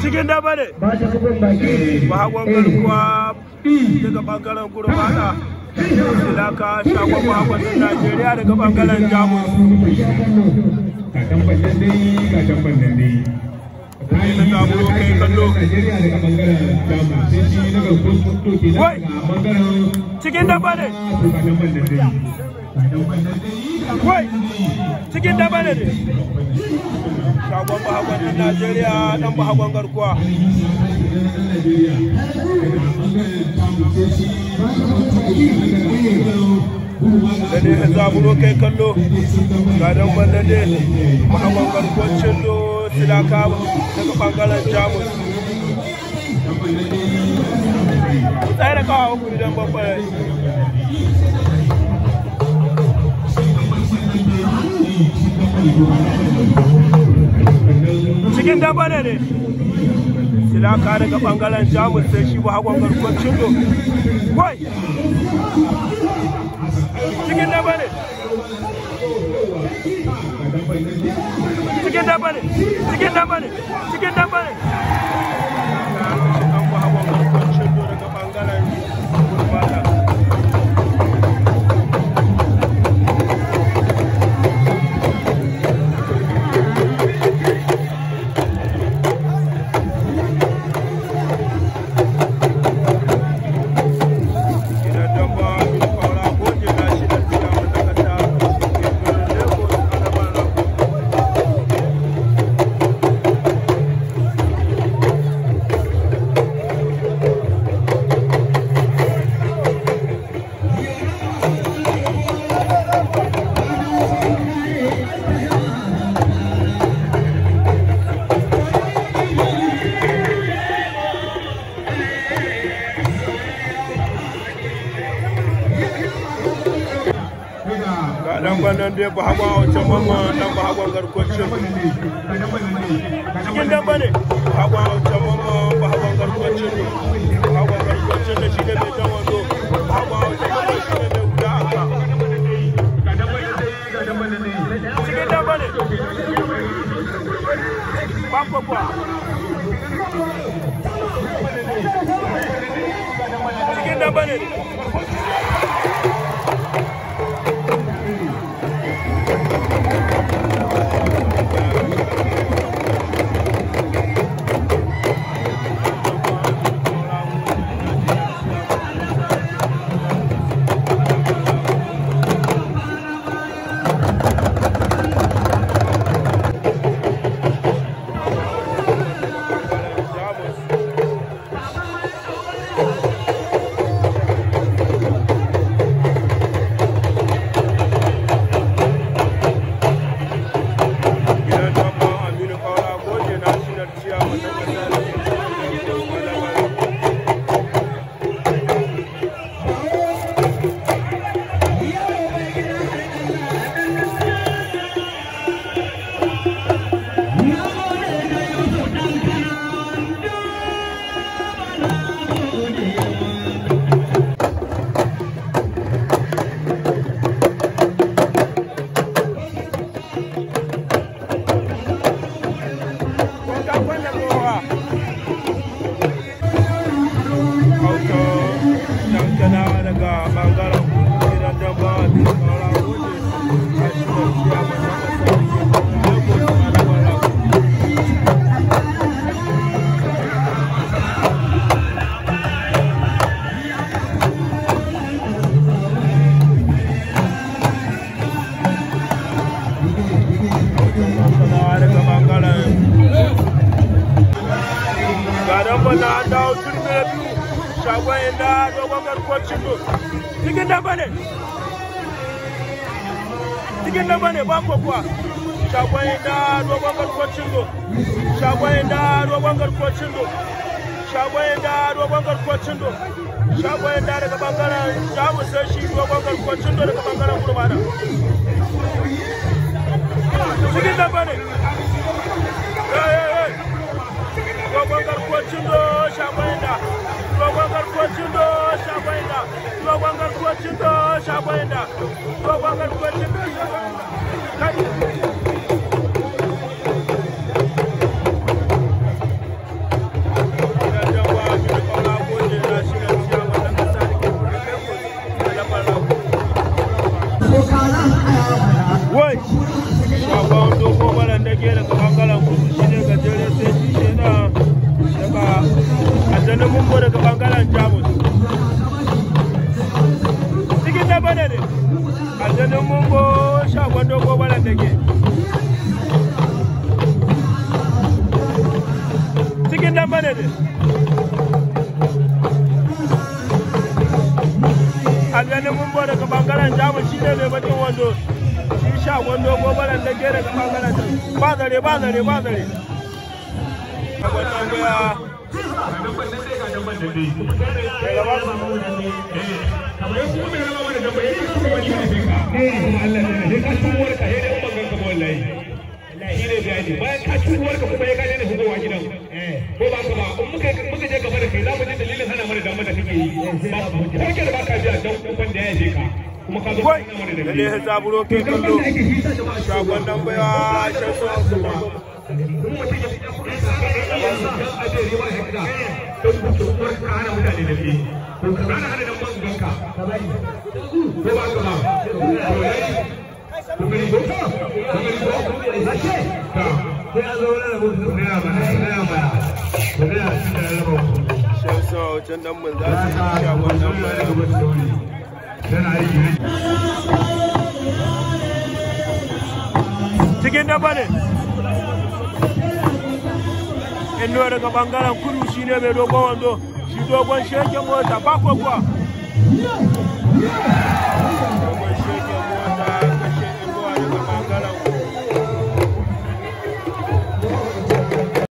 cikin daba ne bahagon garkuwa daga bangaren gurmana silaka shagon bahagon Najeriya daga bangaren Jamus kai kallo cikin daba ne cikin daba ne shagon bahagon Najeriya dan bahagon garkuwa da ne ya zaburo kai kallo ga dan banda ne bahagon garkuwar cindo silaka daga bangaren Jamus tsaye da kawo hukuri don babbar cikin daba ne silaka daga bangaren Jamus sai shi bahagon garkuwar cindo wai cikin daba ne cikin daba ne cikin daba ne cikin daba ne an bahagon garkuwar cindo daga bangaren gurmana dan bannan dai ba hawa wancan mamma dan ba hawan garkwacin cikin dan bane hawa wancan mamma ba hawan garkwacin hawan garkwacin da shi ne mai dan wando hawa wancan mamma shi ne mai guda aka cikin dan bane babba kwa cikin dan bane cikin daba ne ba kuwa shagwaye da dogon garkuwar cindo shagwaye da dogon garkuwar cindo shagwaye da dogon garkuwar cindo shagwaye da daga bangaren Jamus sai shi dogon garkuwar cindo daga bangaren gurmana cikin daba ne dogon garkuwar cindo shagwaye da dogon garkuwar cindo shagwaye da dogon garkuwar cindo shagwaye da dogon garkuwar cindo shagwaye da wai shagon dogo baran da ke daga bangaren kudu shi ne gajere sai shi shi na daga aljanin mumbo daga bangaren jamus cikin da bane ne aljanin mumbo shagon dogo baran da ke cikin da bane ne aljanin mumbo daga bangaren jamus shi ne mai bakin wando shagon dogo baran da ke daga bangaren ba zare ba zare ba zare a wannan goya bayan ka ci uwarka kuma ya gane da shigowa gidan ko ba ka ba in muka je gaba da kai za mu ji dalilin hana mana damar da kake yi ba ke da baka biya dan uban da ya je ka kuma ka zo da ne ya zaburo ke kallo shagon nan baya shan so kuma can dan mun za su yi shagon nan baya cikin da bane inuwa daga bangaren kudu shi ne mai dogon wando shi dogon sheken mota ba kuwa